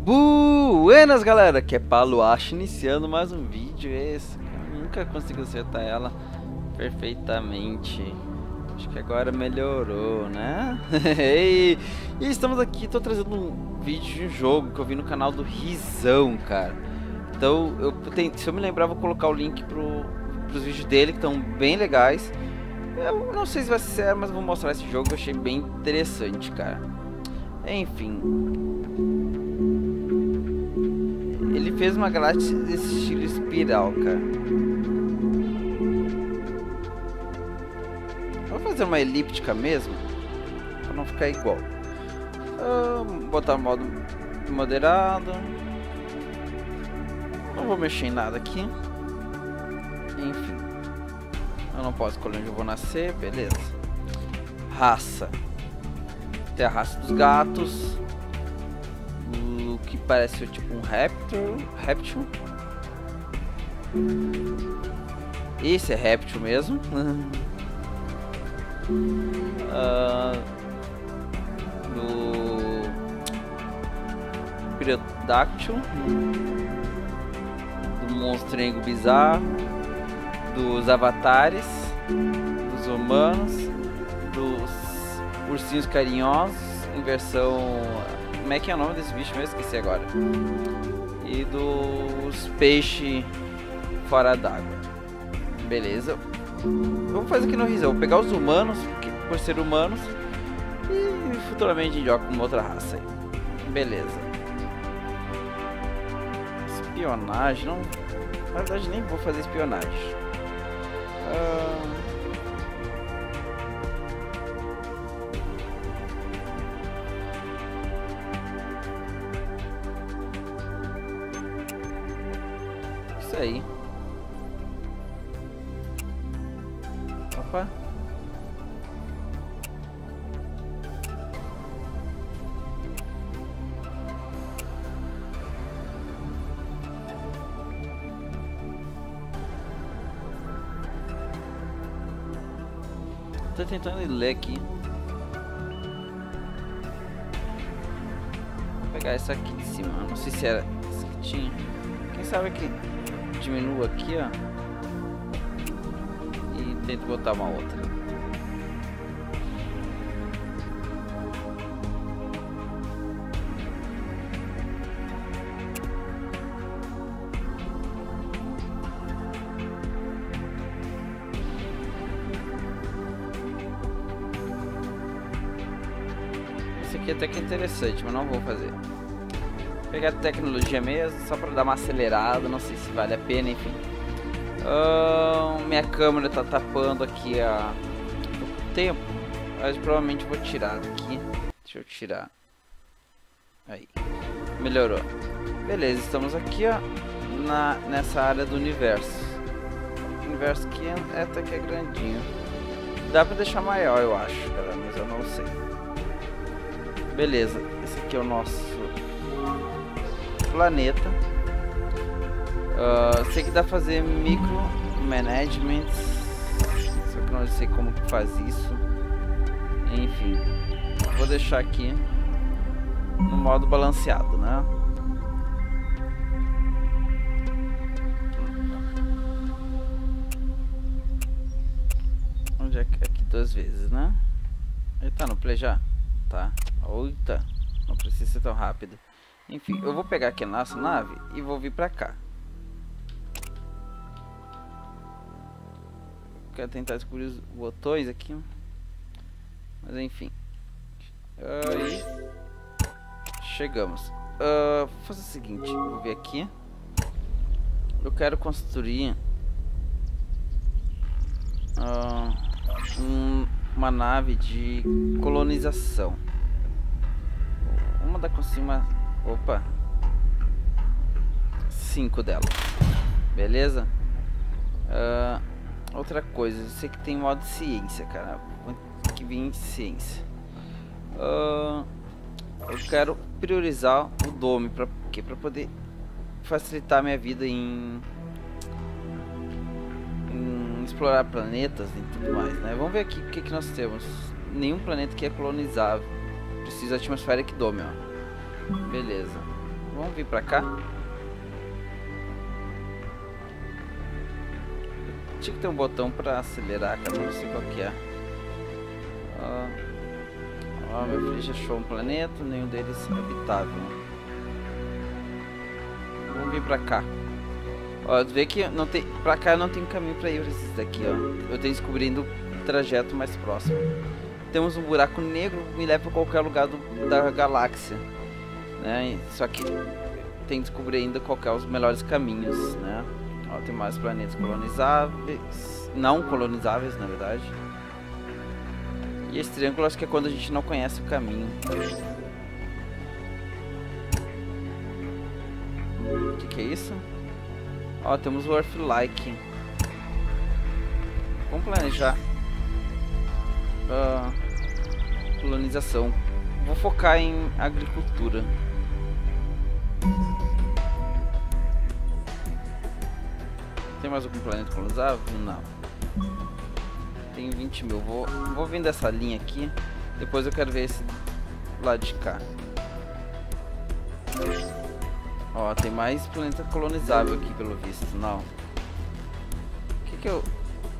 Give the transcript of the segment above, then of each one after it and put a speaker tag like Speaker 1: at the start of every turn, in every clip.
Speaker 1: Buenas galera, aqui é Paulo Ash iniciando mais um vídeo. Esse cara nunca consegui acertar ela perfeitamente. Acho que agora melhorou, né? E estamos aqui, tô trazendo um vídeo de um jogo que eu vi no canal do Rizão, cara. Então, se eu me lembrar, vou colocar o link pros vídeos dele, que estão bem legais. Eu não sei se vai ser sério, mas vou mostrar esse jogo que eu achei bem interessante, cara. Enfim, ele fez uma galáxia desse estilo espiral, cara. Vou fazer uma elíptica mesmo, pra não ficar igual. Vou botar o modo moderado. Não vou mexer em nada aqui. Enfim, eu não posso escolher onde eu vou nascer, beleza. Raça. Tem a raça dos gatos. O que parece tipo um réptil. Esse é réptil mesmo. Do Pterodáctil, do monstrengo bizarro, dos avatares, dos humanos, dos ursinhos carinhosos em versão... Como é que é o nome desse bicho mesmo? Esqueci agora. E dos peixes fora d'água. Beleza. Vamos fazer aqui no Rizão. Vou pegar os humanos, por ser humanos, e futuramente a gente joga com uma outra raça aí. Beleza. Espionagem, não... Na verdade nem vou fazer espionagem. Isso aí. Opa. Tô tentando ler aqui. Vou pegar essa aqui de cima. Não sei se era essa que tinha. Quem sabe que diminua aqui, ó. E tento botar uma outra. Esse aqui até que é interessante, mas não vou fazer. Vou pegar a tecnologia mesmo, só para dar uma acelerada, não sei se vale a pena, enfim. Minha câmera tá tapando aqui o tempo, mas provavelmente vou tirar daqui. Deixa eu tirar. Aí, melhorou. Beleza, estamos aqui, ó, nessa área do universo. O universo aqui até que é grandinho. Dá pra deixar maior, eu acho, cara, mas eu não sei. Beleza, esse aqui é o nosso planeta. Sei que dá pra fazer micro management, só que não sei como que faz isso. Enfim, vou deixar aqui no modo balanceado, né? Onde é que aqui duas vezes, né? Ele tá no play já? Tá. Eita, não precisa ser tão rápido. Enfim, eu vou pegar aqui a nossa nave e vou vir pra cá. Quero tentar descobrir os botões aqui, mas enfim. Aí chegamos. Vou fazer o seguinte, vou vir aqui. Eu quero construir uma nave de colonização. Vamos mandar construir uma... Opa! 5 delas. Beleza? Outra coisa, eu sei que tem modo ciência, cara. Vou ter que vir em ciência. Eu quero priorizar o Dome para poder facilitar minha vida em explorar planetas e tudo mais, né? Vamos ver aqui o que nós temos. Nenhum planeta que é colonizável. Precisa de atmosfera que dome, ó. Beleza. Vamos vir pra cá. Tinha que ter um botão pra acelerar, cara, não sei qual que é. Ó, meu filho já achou um planeta, nenhum deles é habitável. Vamos vir pra cá. Ó, vê que não tem, pra cá não tem caminho pra ir pra esses daqui, ó. Eu tenho descobrindo o trajeto mais próximo. Temos um buraco negro que me leva pra qualquer lugar da galáxia, né? Só que tem que descobrir ainda qual que é os melhores caminhos, né? Ó, tem mais planetas colonizáveis, não colonizáveis, na verdade. E esse triângulo acho que é quando a gente não conhece o caminho. O que é isso? Ó, temos o Earth-like. Vamos planejar. Colonização. Vou focar em agricultura. Tem mais algum planeta colonizável? Não. Tem 20 mil. Vou vir dessa linha aqui. Depois eu quero ver esse lado de cá. Ó, tem mais planeta colonizável aqui pelo visto. Não. O que eu...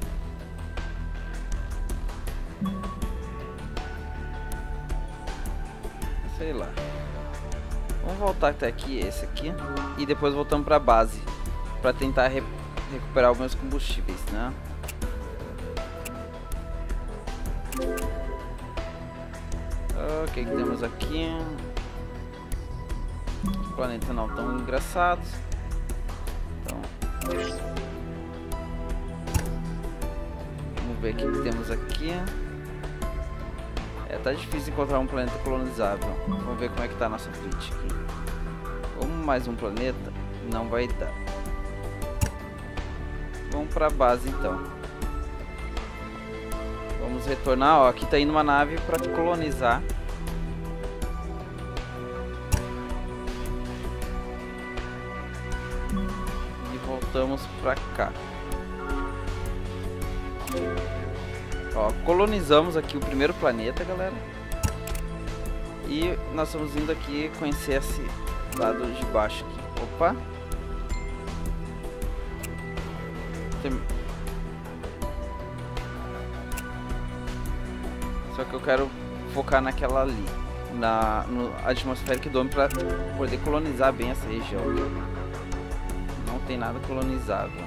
Speaker 1: sei lá. Vamos voltar até aqui, esse aqui. E depois voltamos pra base. Pra tentar recuperar alguns combustíveis, né? O que temos aqui? Os planetas não tão engraçados. Então, vamos ver o que temos aqui. Tá difícil encontrar um planeta colonizável. Vamos ver como é que tá a nossa fleet aqui. Vamos mais um planeta? Não vai dar. Vamos pra base então. Vamos retornar, ó. Aqui tá indo uma nave pra colonizar. E voltamos pra cá. Ó, colonizamos aqui o primeiro planeta, galera. E nós estamos indo aqui conhecer esse lado de baixo aqui. Opa! Só que eu quero focar naquela ali, no atmosférico dome, para poder colonizar bem essa região. Não tem nada colonizável.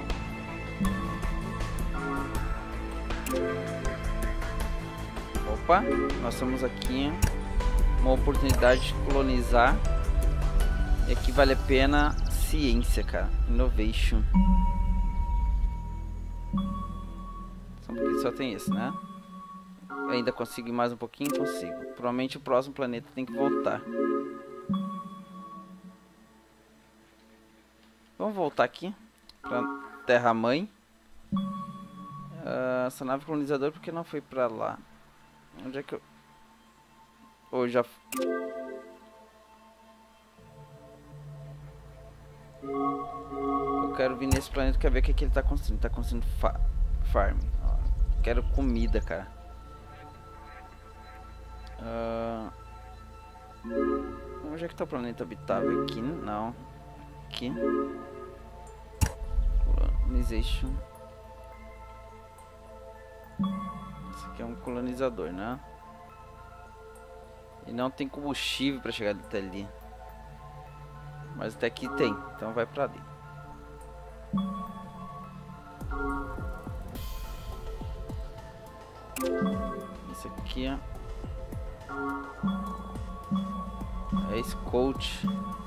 Speaker 1: Opa, nós estamos aqui, uma oportunidade de colonizar. E aqui vale a pena ciência, cara. Innovation. Só porque só tem esse, né? Eu ainda consigo ir mais um pouquinho? Consigo. Provavelmente o próximo planeta tem que voltar. Vamos voltar aqui pra Terra-mãe. Essa nave colonizadora, por que não foi pra lá? Onde é que eu... ou já... eu quero vir nesse planeta, quero ver o que, que ele tá construindo. Tá construindo farm. Quero comida, cara. Onde é que tá o planeta habitável? Aqui? Não. Aqui. Colonization. Esse aqui é um colonizador, né? E não tem combustível pra chegar até ali. Mas até aqui tem, então vai pra ali. Esse aqui é Scout.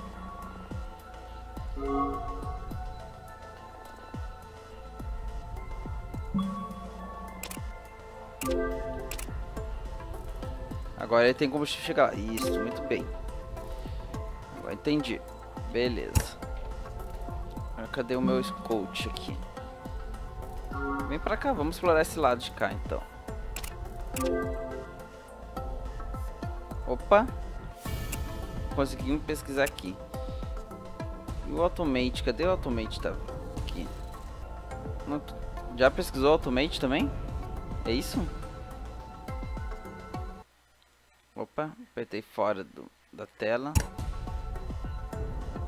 Speaker 1: Agora ele tem combustível chegar lá. Isso, muito bem. Agora entendi. Beleza. Cadê o meu Scout aqui? Vem pra cá, vamos explorar esse lado de cá então. Opa! Conseguimos pesquisar aqui. E o Automate? Cadê o Automate? Tá aqui. Não, já pesquisou o Automate também? É isso? Opa, apertei fora da tela.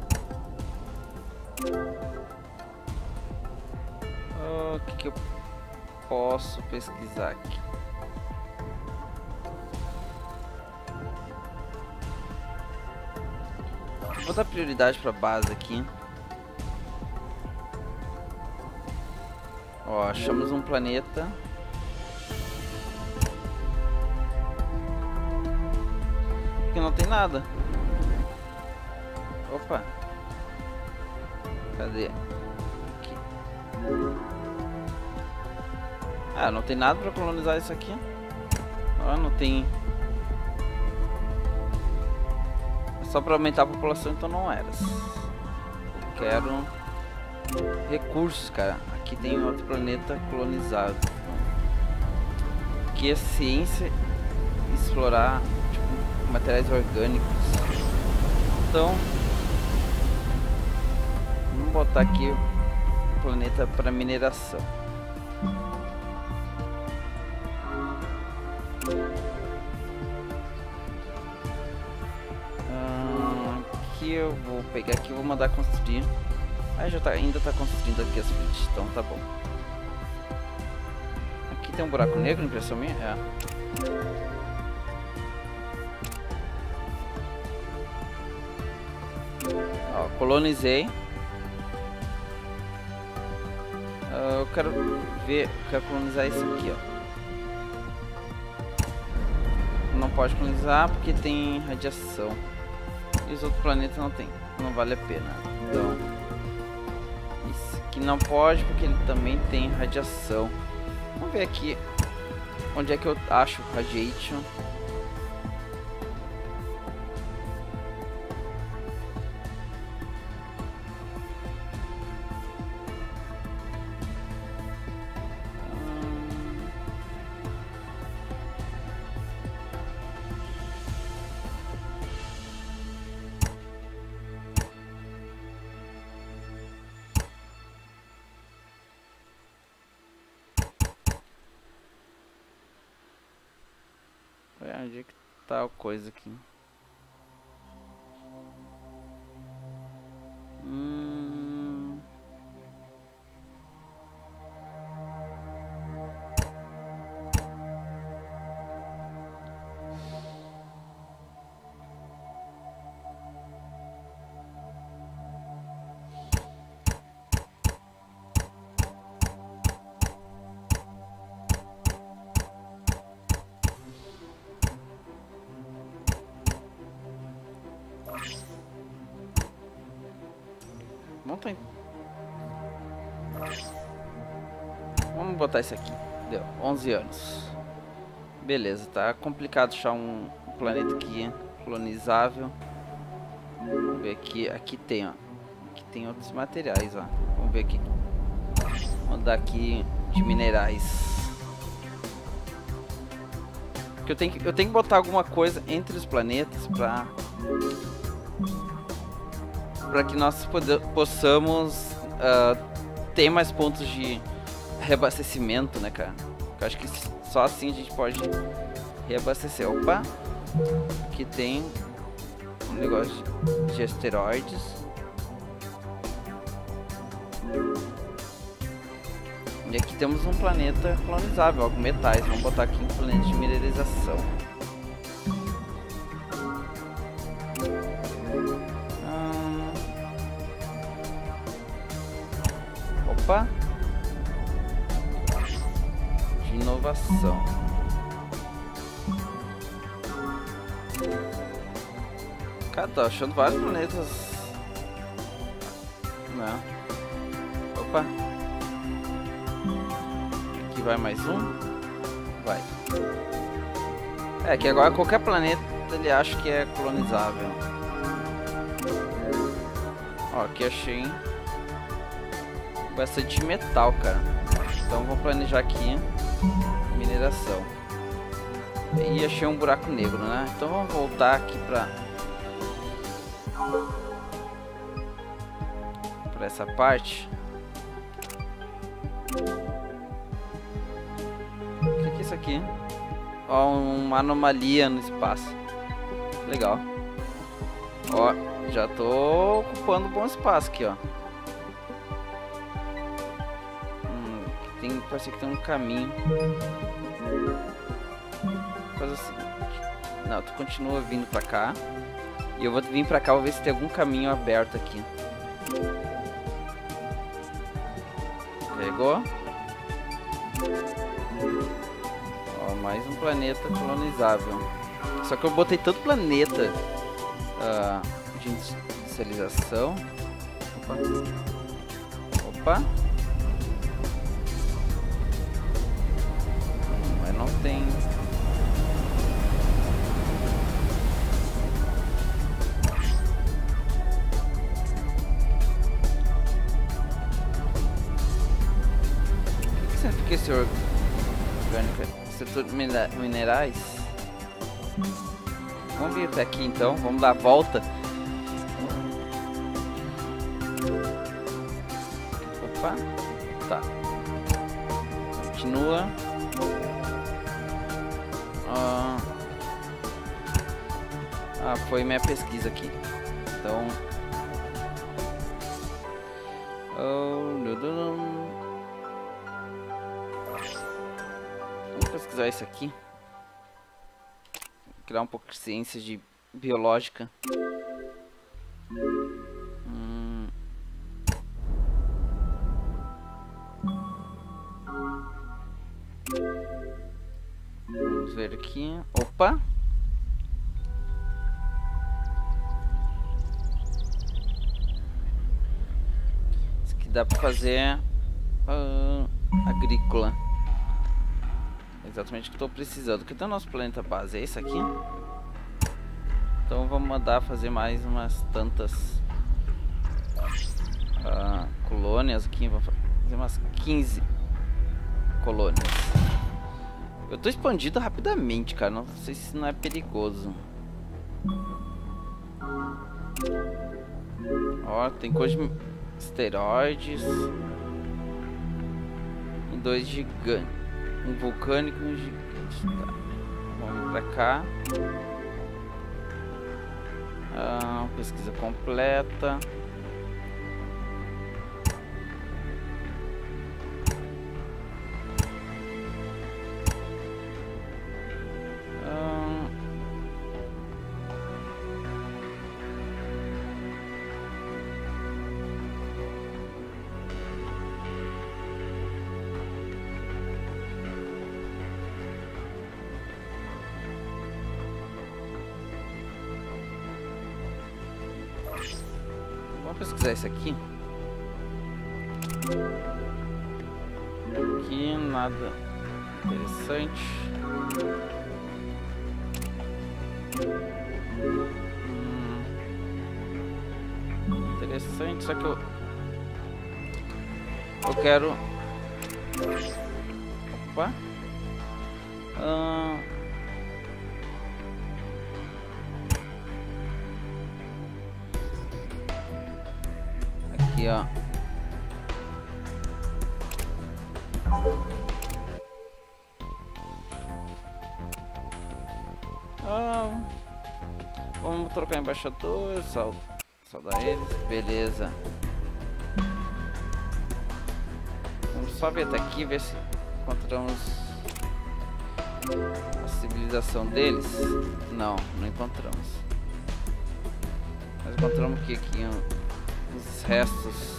Speaker 1: O que eu posso pesquisar aqui? Vou dar prioridade para base aqui. Ó, achamos um planeta. Que não tem nada. Opa. Cadê? Aqui. Ah, não tem nada para colonizar isso aqui. Ó, não tem. Só para aumentar a população, então não era. Eu quero recursos, cara. Aqui tem outro planeta colonizado. Aqui é ciência, explorar tipo, materiais orgânicos. Então, vamos botar aqui o planeta para mineração. Aqui eu vou pegar aqui, vou mandar construir. Ah, já tá, ainda tá construindo aqui as fleets, então tá bom. Aqui tem um buraco negro, impressão minha? É. Ó, colonizei. Eu quero ver, quero colonizar isso aqui, ó. Não pode colonizar porque tem radiação. E os outros planetas não tem, não vale a pena. Então, esse aqui não pode porque ele também tem radiação. Vamos ver aqui onde é que eu acho radiation. Onde é que tá a coisa aqui? Vamos botar isso aqui. Deu 11 anos. Beleza, tá complicado achar um planeta aqui colonizável. Vamos ver aqui. Aqui tem, ó. Aqui tem outros materiais, ó. Vamos ver aqui. Vamos dar aqui de minerais. Porque eu tenho que botar alguma coisa entre os planetas para que nós possamos ter mais pontos de reabastecimento, né, cara? Eu acho que só assim a gente pode reabastecer. Opa! Aqui tem um negócio de asteroides. E aqui temos um planeta colonizável, ó, com metais. Vamos botar aqui um planeta de mineralização. Opa! De inovação. Cara, tô achando vários planetas. Não. Opa! Aqui vai mais um. Vai. É que agora qualquer planeta ele acha que é colonizável. Ó, aqui achei bastante metal, cara. Então vou planejar aqui mineração. E achei um buraco negro, né? Então vamos voltar aqui pra essa parte. O que é isso aqui? Ó, uma anomalia no espaço. Legal. Ó, já tô ocupando um bom espaço aqui, ó. Parece que tem um caminho. Faz o seguinte. Não, tu continua vindo pra cá. E eu vou vir pra cá, vou ver se tem algum caminho aberto aqui. Pegou? Ó, mais um planeta colonizável. Só que eu botei todo planeta de industrialização. Opa. Mas não tem. O que significa esse orgânico? Setor minerais? Vamos vir até aqui então, vamos dar a volta. Opa, tá. Continua. Foi minha pesquisa aqui. Então. Vamos pesquisar isso aqui. Criar um pouco de ciência de biológica. Vamos ver aqui. Opa! Isso aqui dá pra fazer agrícola. Exatamente o que estou precisando. Que tem o nosso planeta base? É esse aqui? Então vamos mandar fazer mais umas tantas colônias aqui. Vamos fazer umas 15 colônias. Eu tô expandindo rapidamente, cara. Não sei se não é perigoso. Ó, tem coisa de esteroides. E 2 gigantes. Um vulcânico e um gigante. Tá. Vamos pra cá. Pesquisa completa. Vamos pesquisar isso aqui. Aqui nada interessante. Interessante, só que eu quero. Opa. Aqui, ó. Vamos trocar embaixador, saudar eles, beleza. Vamos só ver até aqui, ver se encontramos a civilização deles. Não, não encontramos. Nós encontramos aqui os restos.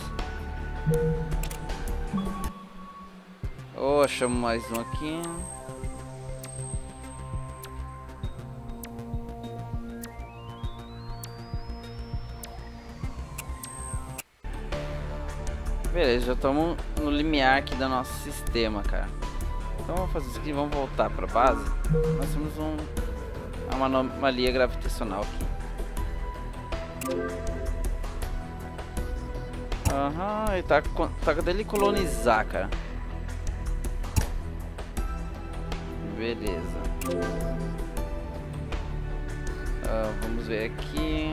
Speaker 1: Oh, achamos mais um aqui. Beleza, já estamos no limiar aqui do nosso sistema, cara. Então vamos fazer isso aqui, vamos voltar para a base. Nós temos uma anomalia gravitacional aqui. E tá dele colonizar, cara. Beleza. Vamos ver aqui.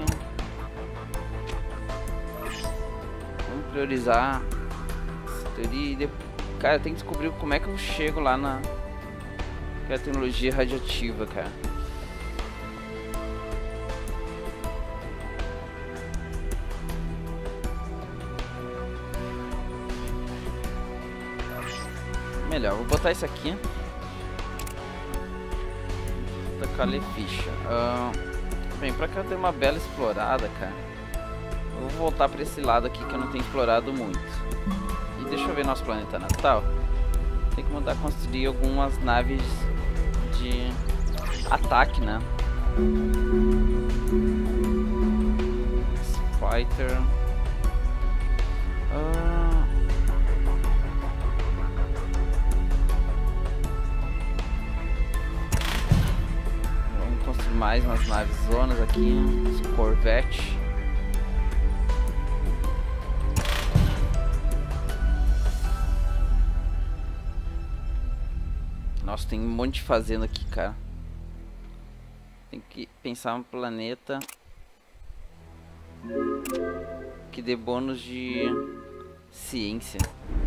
Speaker 1: Vamos priorizar essa teoria. Cara, tem que descobrir como é que eu chego lá na tecnologia radiativa, cara. melhor. Vou botar isso aqui. Tacar ficha. Bem, pra cá tem uma bela explorada, cara. Eu vou voltar pra esse lado aqui que eu não tenho explorado muito. E deixa eu ver nosso planeta natal. Tem que mandar construir algumas naves de ataque, né? Fighter. Vamos construir mais umas naves zonas aqui. Corvette. Nossa, tem um monte de fazenda aqui, cara. Tem que pensar um planeta que dê bônus de ciência.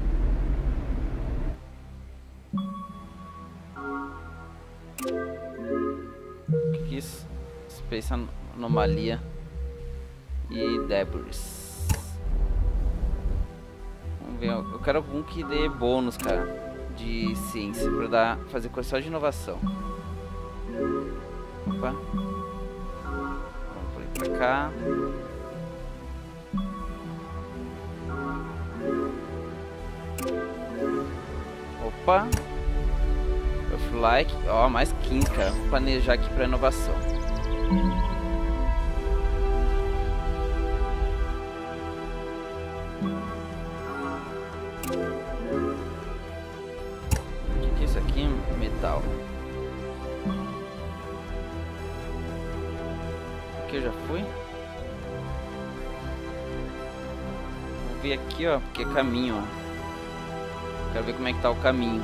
Speaker 1: O que é isso? Space Anomalia e Debris. Vamos ver, eu quero algum que dê bônus, cara, de ciência pra fazer coisa só de inovação. Opa. Vamos por aí pra cá. Opa. Eu fui like. Ó, mais 15, cara. Vou planejar aqui pra inovação. O que é isso aqui? Metal. Aqui eu já fui. Vou ver aqui, ó, porque é caminho, ó. Quero ver como é que tá o caminho.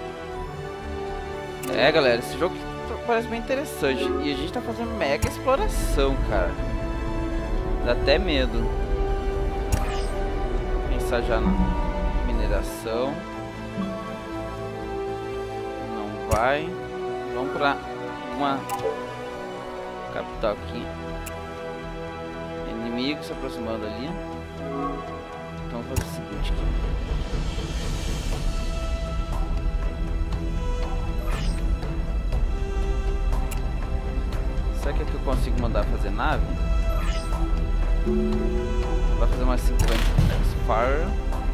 Speaker 1: É, galera, esse jogo parece bem interessante. E a gente tá fazendo mega exploração, cara. Dá até medo. Vou pensar já na mineração. Não vai. Vamos pra uma capital aqui. Inimigo se aproximando ali. Então vou fazer o seguinte aqui. Será que aqui eu consigo mandar fazer nave? Vai fazer umas 50 Spire.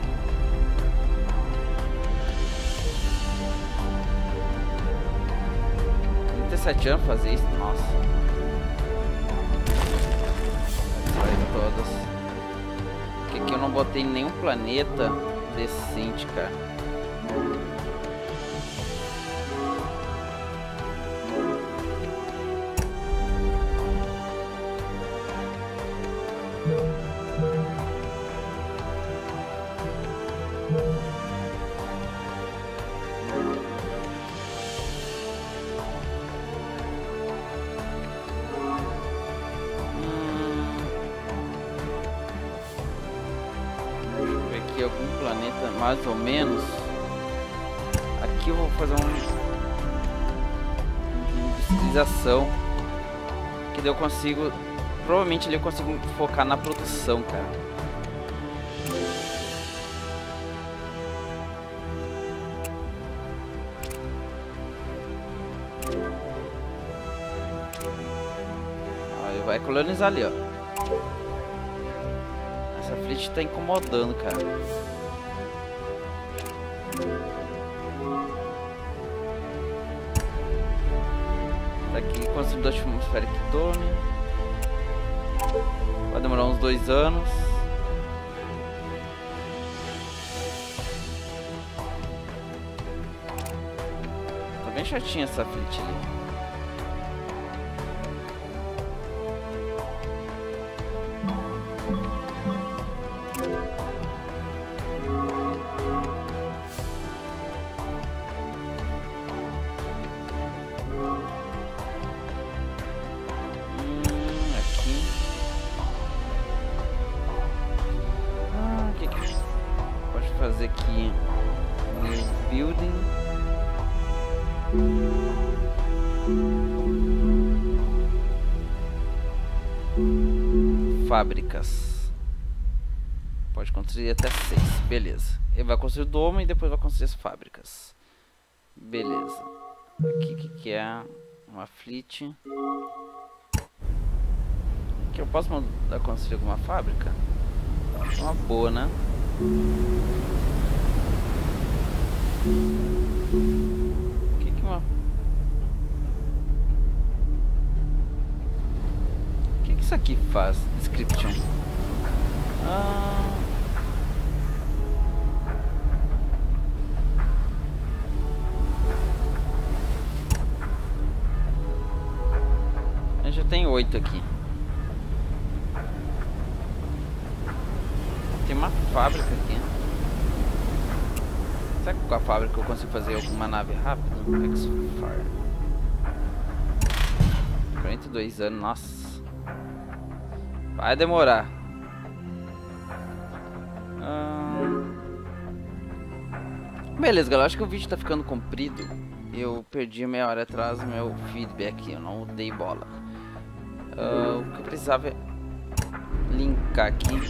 Speaker 1: Tem 37 anos fazer isso? Nossa. Vai todas. Porque aqui eu não botei nenhum planeta decente, cara. Algum planeta mais ou menos. Aqui eu vou fazer uma industrialização, que daí eu consigo, provavelmente ali eu consigo focar na produção, cara. Aí vai colonizar ali, ó. Essa fleet tá incomodando, cara. Tá aqui, construído atmosférico Tome. Vai demorar uns 2 anos. Tá bem chatinha essa fleet ali. Fazer aqui new building, fábricas, pode construir até 6, beleza. Ele vai construir o domo e depois vai construir as fábricas. Beleza. Aqui que é uma fleet. Que eu posso mandar construir alguma fábrica? Uma boa, né? O que isso aqui faz? Description. Eu já tenho 8 aqui. Tem uma fábrica aqui. Será que com a fábrica eu consigo fazer alguma nave rápida? X-Fire. 42 anos, nossa. Vai demorar. Beleza, galera. Acho que o vídeo tá ficando comprido. Eu perdi meia hora atrás o meu feedback. Eu não dei bola. O que eu precisava é linkar aqui.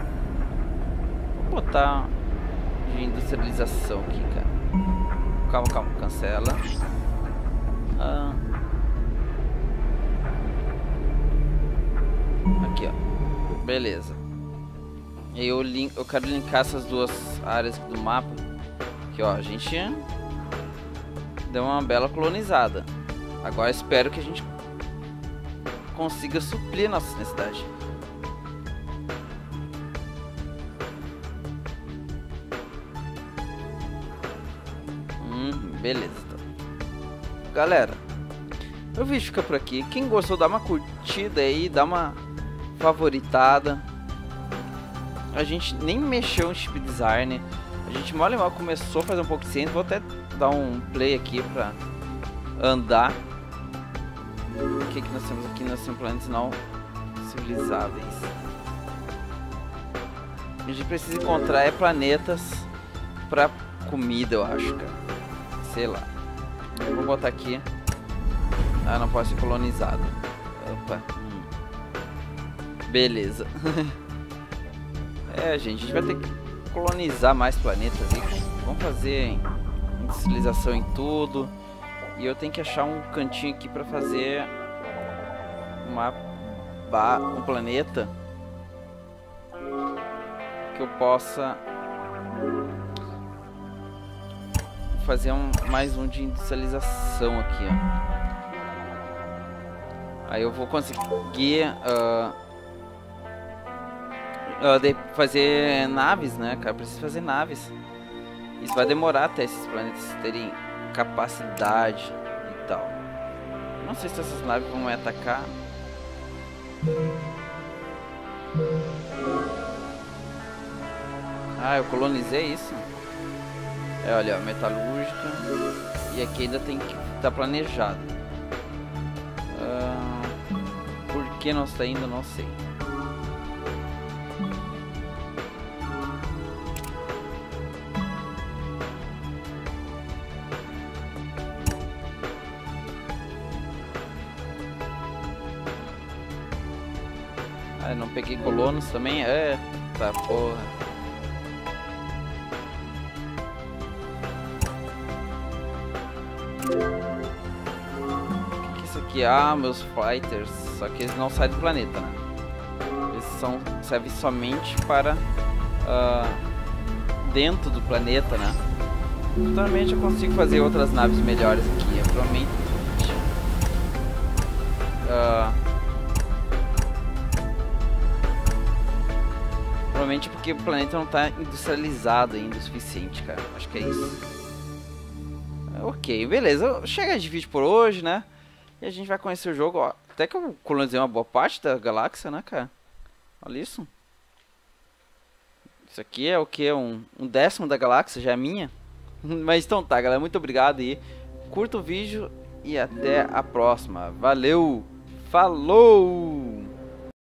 Speaker 1: Vou botar de industrialização aqui, cara. Calma, cancela. Aqui, ó. Beleza. E eu quero linkar essas duas áreas do mapa. Aqui, ó. A gente deu uma bela colonizada. Agora espero que a gente consiga suprir nossa necessidade. Beleza, então. Galera, o vídeo fica por aqui. Quem gostou, dá uma curtida aí, dá uma favoritada. A gente nem mexeu no chip design. A gente mal e mal começou a fazer um pouco de ciência. Vou até dar um play aqui pra andar. O que nós temos aqui? Nós temos planetas não civilizáveis. A gente precisa encontrar planetas pra comida, eu acho, cara. Sei lá. Eu vou botar aqui. Ah, não pode ser colonizado. Opa. Beleza. Gente, a gente vai ter que colonizar mais planetas aí. Vamos fazer industrialização em tudo. E eu tenho que achar um cantinho aqui pra fazer um planeta que eu possa fazer mais um de industrialização aqui, ó. Aí eu vou conseguir fazer naves, né, cara? Preciso fazer naves. Isso vai demorar até esses planetas terem capacidade e tal. Não sei se essas naves vão me atacar. Ah, eu colonizei isso. Olha, ó, metalúrgica. E aqui ainda tem que estar planejado. Por que não está indo, não sei. Ah, não peguei colonos também? Tá, porra. Aqui, meus fighters, só que eles não saem do planeta, né? Eles servem somente para dentro do planeta, né? Futuramente eu consigo fazer outras naves melhores aqui, provavelmente porque o planeta não está industrializado ainda o suficiente, cara. Acho que é isso. Ok, beleza. Chega de vídeo por hoje, né? E a gente vai conhecer o jogo, ó. Até que eu colonizei uma boa parte da galáxia, né, cara? Olha isso. Isso aqui é o que? Um décimo da galáxia, já é minha. Mas então tá, galera. Muito obrigado aí. Curta o vídeo e até a próxima. Valeu! Falou!